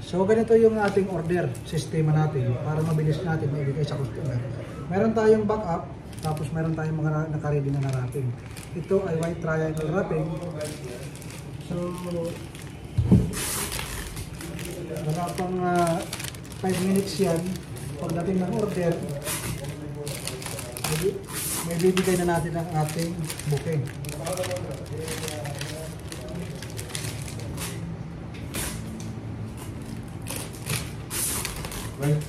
So ganito yung ating order sistema natin para mabilis natin maibigay sa customer. Meron tayong backup, tapos meron tayong mga naka-ready na wrapping. Ito ay white triangle wrapping. So wala pang 5 minutes yan. Pagdating ng order, may bibigay na natin ang ating booking. Right.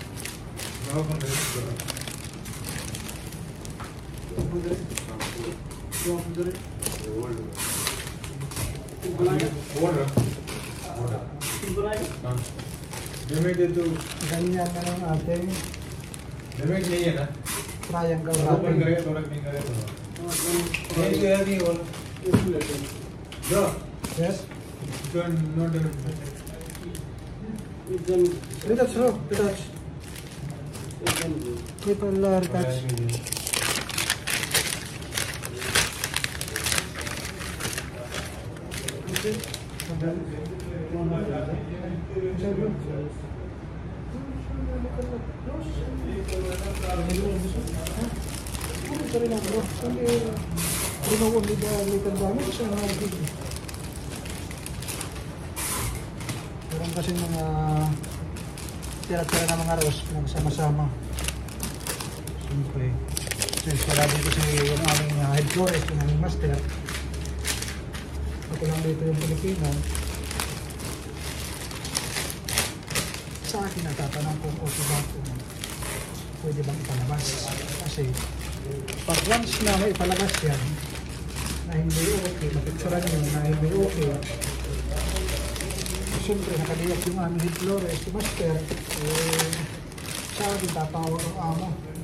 Ganyan na lang ating triangle open wrapping. करेगा थोड़ा क्लीन करेगा चेंज कर दी और जो Yes? Not Retouch, bro. Retouch. Little retouch. Okay. Meron kasi mga tira-tira na mga roast nagsama-sama. Siyempre, since wala dito si yung aming head florist, yung aming master, ako lang dito yung Pilipino. Sa akin natatanong kung okay ba kung pwede bang ipalabas. Kasi pag once na may ipalabas yan na hindi okay, mapicturan nyo na hindi okay, siyempre nakaliyak yung aming head florist, si master, sa akin tatawag ang amo.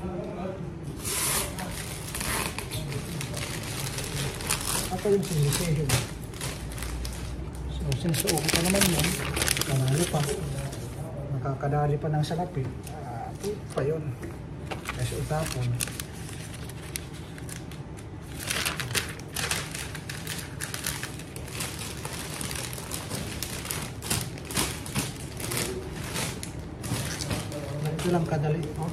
Ako yung sinisihim. So since okay pa naman yun, kanalo pa. Nakakadali pa ng salapi. Ito pa yun. Kasi utapon. Ito lang kadali. Oh.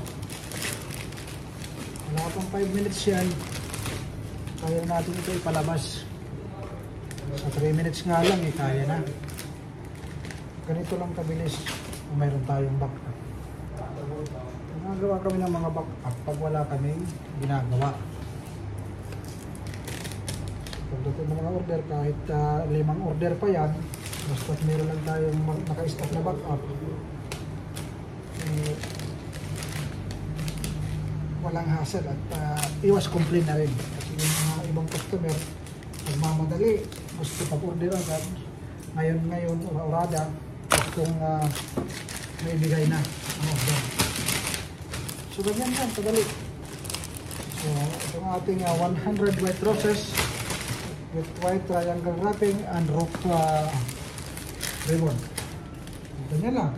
Wala pang 5 minutes yan. Kaya natin ito ipalabas. Sa 3 minutes nga lang kaya na. Ganito lang kabilis kung mayroon tayong backup. Nagawa kami ng mga backup pag wala kaming ginagawa. Pagdating ng mga order, kahit 5 order pa yan, basta meron lang tayong naka-stock na backup, walang hassle at iwas complain na rin. Kasi yung mga ibang customer, nagmamadali, gusto pag-order agad, ngayon, orada, kung may bigay na ang order. So ganyan yan, kadali. So itong ating 100 white roses with white triangle wrapping and rope ribbon. Ganyan lang.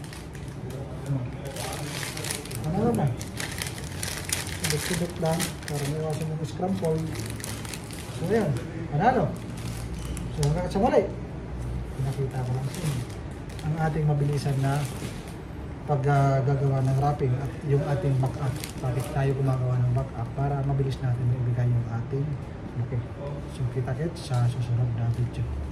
Ano naman? Subit-subit lang para maiwasan yung scramble. So yan, panalo. So hanggang sa muli, pinakita ko lang sa inyo ang ating mabilisan na paggagawa ng wrapping at yung ating backup. Bakit tayo gumagawa ng backup para mabilis natin maibigay yung ating bouquet. So kita-kits sa susunod na video.